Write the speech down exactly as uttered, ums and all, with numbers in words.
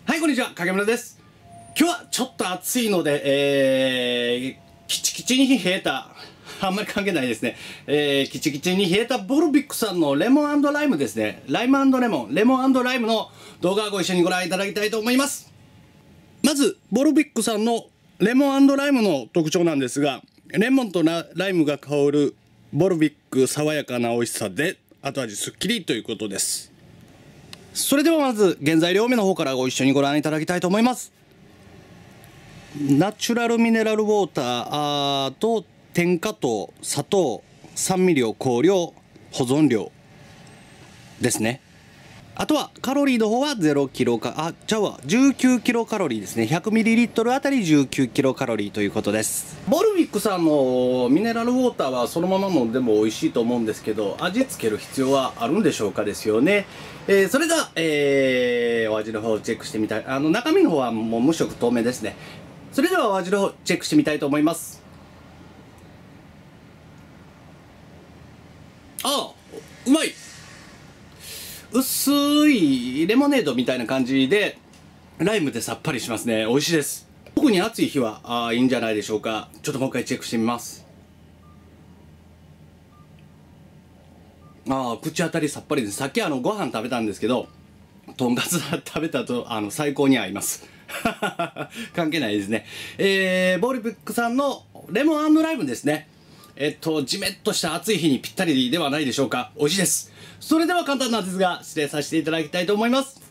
はい、こんにちは、影村です。今日はちょっと暑いので、えー、キチキチに冷えた、あんまり関係ないですね。えー、キチキチに冷えたボルビックさんのレモン&ライムですね。ライム&レモン、レモン&ライムの動画をご一緒にご覧いただきたいと思います。まず、ボルビックさんのレモン&ライムの特徴なんですが、レモンとライムが香るボルビック爽やかな美味しさで、後味すっきりということです。それではまず原材料名の方からご一緒にご覧いただきたいと思います。ナチュラルミネラルウォーターあーと添加糖、砂糖、酸味料、香料、保存料ですね。あとはカロリーの方はゼロキロかあじゃあじゅうきゅうキロカロリーですね。 ひゃくミリリットル あたりじゅうきゅうキロカロリーということです。ボルビックさんのミネラルウォーターはそのまま飲んでも美味しいと思うんですけど、味付ける必要はあるんでしょうかですよね。えー、それでは、えー、お味の方をチェックしてみたい。あの中身の方はもう無色透明ですね。それではお味の方チェックしてみたいと思います。ああ、うまい。薄いレモネードみたいな感じでライムでさっぱりしますね。美味しいです。特に暑い日はあいいんじゃないでしょうか。ちょっともう一回チェックしてみます。ああ、口当たりさっぱりです。さっきあのご飯食べたんですけど、とんかつ食べたとあの最高に合います関係ないですね。えー、ボールブックさんのレモン&ライムですね。えっとじめっとした暑い日にぴったりではないでしょうか。美味しいです。それでは簡単なんですが失礼させていただきたいと思います。